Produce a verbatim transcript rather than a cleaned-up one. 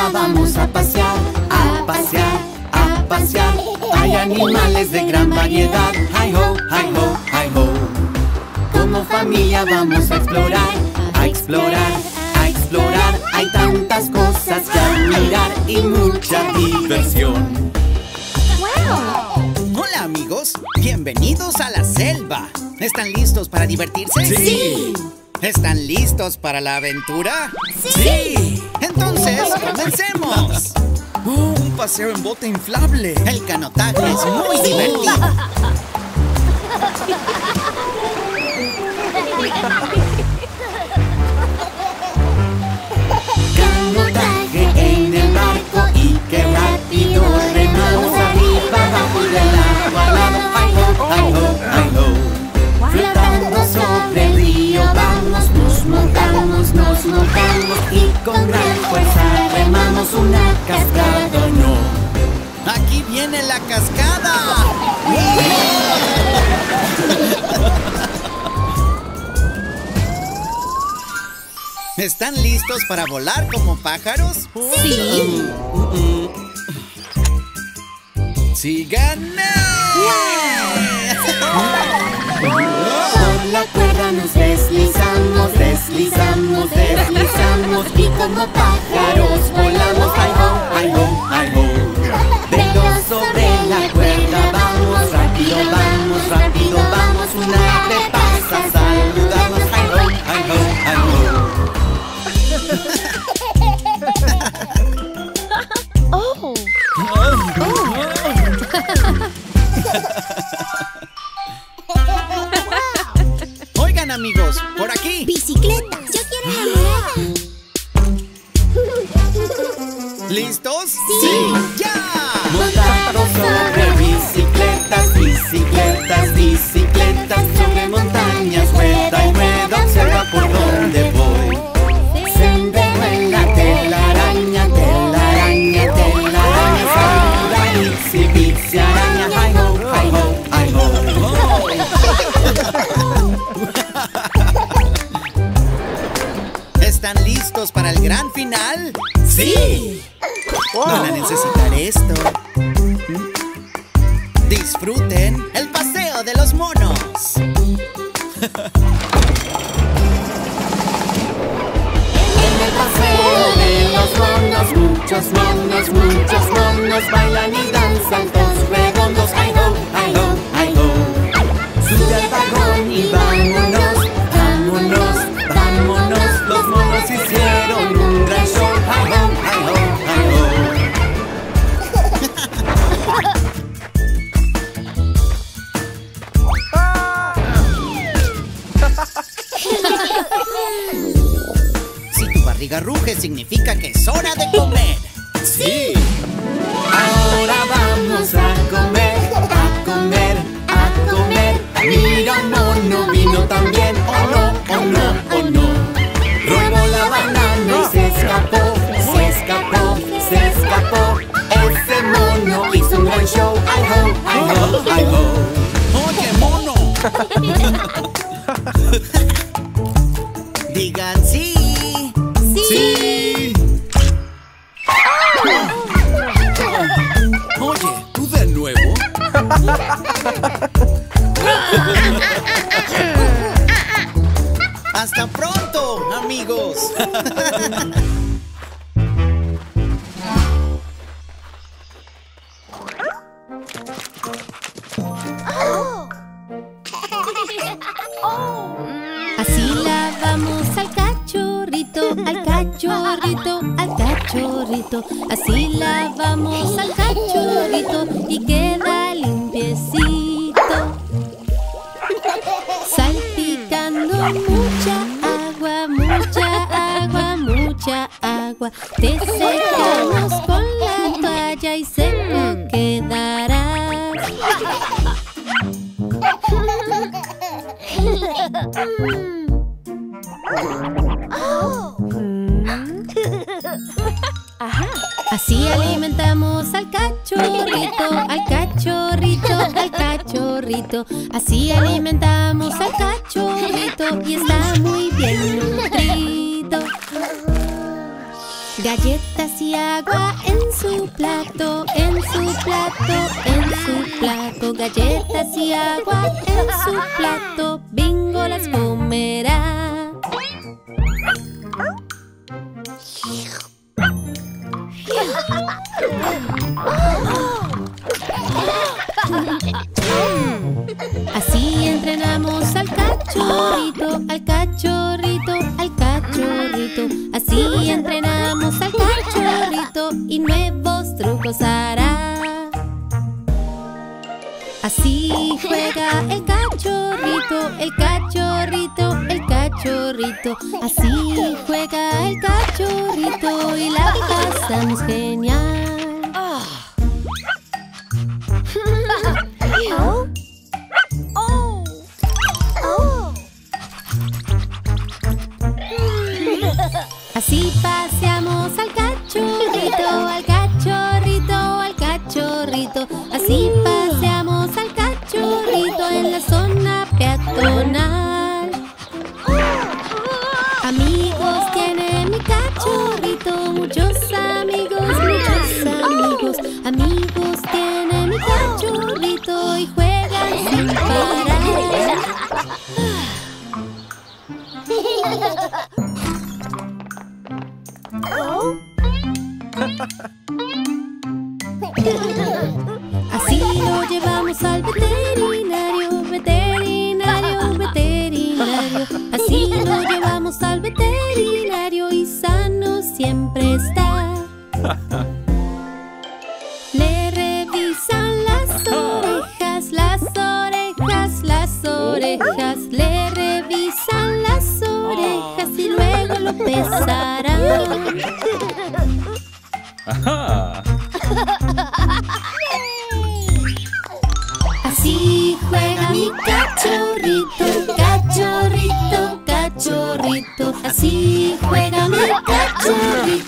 Ahora vamos a pasear, a pasear, a pasear. Hay animales de gran variedad. Hi ho, hi ho, hi ho. Como familia vamos a explorar, a explorar, a explorar. Hay tantas cosas que admirar y mucha diversión. Hola amigos, bienvenidos a la selva. ¿Están listos para divertirse? ¡Sí! ¿Están listos para la aventura? ¡Sí! Entonces, comencemos. Oh, un paseo en bote inflable. El canotaje es muy divertido. Canotaje en el barco y qué rápido remamos arriba, abajo del agua, al lado. Ay ho, ay ho, ay ho. Flotando sobre el río vamos, nos montamos, nos montamos y con gran fuerza remamos una cascada, no. Aquí viene la cascada. ¿Están listos para volar como pájaros? ¡Sí! ¡Síganme! Por la cuerda nos deslizamos, deslizamos, deslizamos y como pájaros volamos. ¡Ay ho, ay ho, ay ho! Veloz sobre la cuerda vamos, rápido vamos, rápido vamos. Una ave pasa a saludarnos. ¡Ay ho, ay ho, ay ho! Oh. Oigan amigos, por aquí. Bicicletas. Yo quiero la rueda. ¿Listos? ¡Sí! ¡Ya! Montados sobre bicicletas, bicicletas, bicicletas. Sobre montañas, rueda y rueda. Observa por dónde voy. Sendero en la telaraña, telaraña, telaraña. Saluda bici, bici, araña. Hi ho, hi ho, hi ho. ¿Están listos para el gran final? ¡Sí! Van a necesitar esto. Disfruten el paseo de los monos. En el paseo de los monos, muchos monos, muchos monos bailan y danzan todos redondos. ¡Ay ho, ay ho, ay ho! Sube al vagón y vámonos, vámonos, vámonos. Los monos hicieron un gran show. ¡Ay ho, ay ho, ay ho! Si tu barriga ruge, significa que es hora de comer. ¡Sí! Ahora vamos a comer, a comer, a comer. Mira un mono, vino también. Oh no, oh no, oh no. Robó la banana y se escapó, se escapó, se escapó. Ese mono hizo un gran show. ¡Ay ho, ay ho, ay ho! ¡Oye, mono! Digan sí. ¡Sí! Oye, ¿tú de nuevo? ¡Hasta pronto, amigos! Así lavamos al cachorrito, al cachorrito, al cachorrito. Así lavamos al cachorrito y queda limpiecito. Salpicando mucha agua, mucha agua, mucha agua. Te secamos con la toalla y seco quedarás. Así alimentamos al cachorrito, al cachorrito, al cachorrito. Así alimentamos al cachorrito y está muy bien nutrido. Galletas y agua en su plato, en su plato, en su plato. Galletas y agua en su plato, Bingo las comerá. Así entrenamos al cachorrito, al cachorrito, al cachorrito. Así entrenamos al cachorrito y nuevos trucos hará. Así juega el cachorrito, el cachorrito, el cachorrito. Así juega el cachorrito y la pasamos genial. Así paseamos al cachorrito, al cachorrito, al cachorrito. Así paseamos al cachorrito en la zona peatonal. Amigos tiene mi cachorrito, muchos amigos, muchos amigos. Amigos tiene mi cachorrito y juegan sin parar. Así lo llevamos al veterinario, veterinario, veterinario. Así lo llevamos al veterinario y sano siempre está. Le revisan las orejas, las orejas, las orejas. Le revisan las orejas y luego lo pesarán. Así juega mi cachorrito, cachorrito, cachorrito. Así juega mi cachorrito